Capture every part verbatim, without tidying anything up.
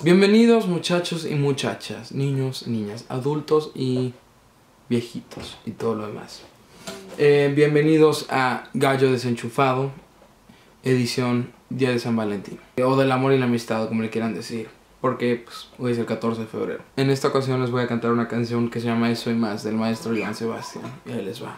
Bienvenidos muchachos y muchachas, niños, niñas, adultos y viejitos y todo lo demás. Eh, bienvenidos a Gallo Desenchufado, edición Día de San Valentín. O del amor y la amistad, como le quieran decir. Porque pues, hoy es el catorce de febrero. En esta ocasión les voy a cantar una canción que se llama Eso y Más, del maestro Johann Sebastian. Y ahí les va.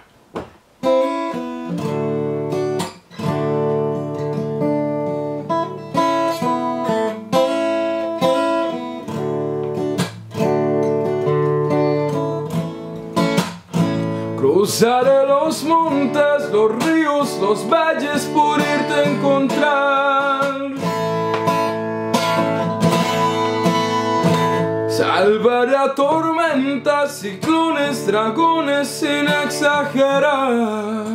Cruzaré los montes, los ríos, los valles por irte a encontrar. Salvaré a tormentas, ciclones, dragones sin exagerar.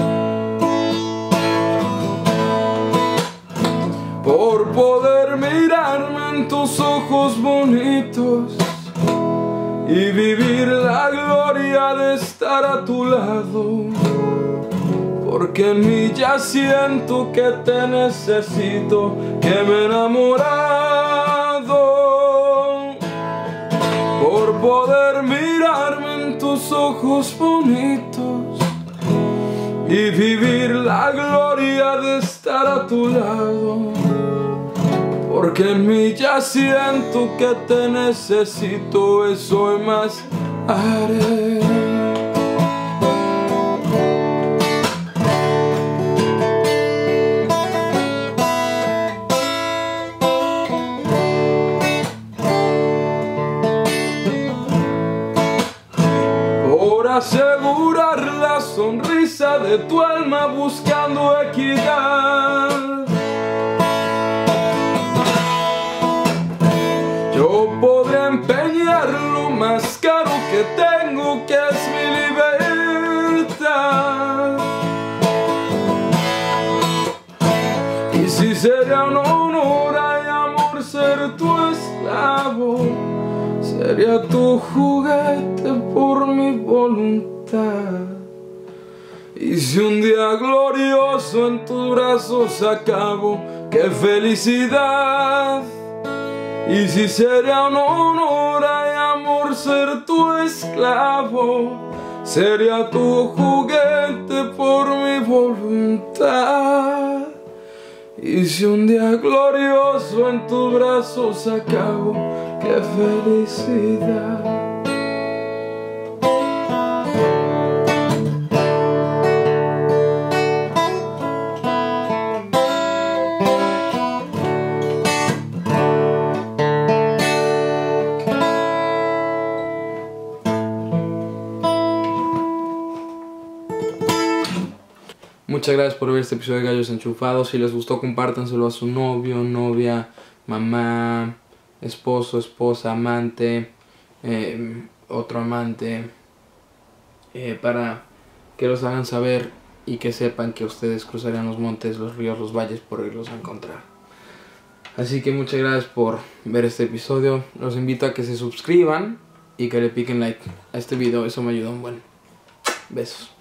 Por poder mirarme en tus ojos bonitos y vivir la gloria de estar a tu lado, porque en mí ya siento que te necesito, que me he enamorado. Por poder mirarme en tus ojos bonitos y vivir la gloria de estar a tu lado, porque en mí ya siento que te necesito, eso y más haré. Por asegurar la sonrisa de tu alma buscando equidad, yo podré empeñar lo más caro que tengo, que es mi libertad. Y si sería un honor y amor ser tu esclavo, sería tu juguete por mi voluntad. Y si un día glorioso en tus brazos acabo, qué felicidad. Y si sería un honor y amor ser tu esclavo, sería tu juguete por mi voluntad. Y si un día glorioso en tus brazos acabo, qué felicidad. Muchas gracias por ver este episodio de Gallos Enchufados. Si les gustó, compártanselo a su novio, novia, mamá, esposo, esposa, amante, eh, otro amante, eh, para que los hagan saber y que sepan que ustedes cruzarían los montes, los ríos, los valles por irlos a encontrar. Así que muchas gracias por ver este episodio. Los invito a que se suscriban y que le piquen like a este video. Eso me ayuda un buen. Besos.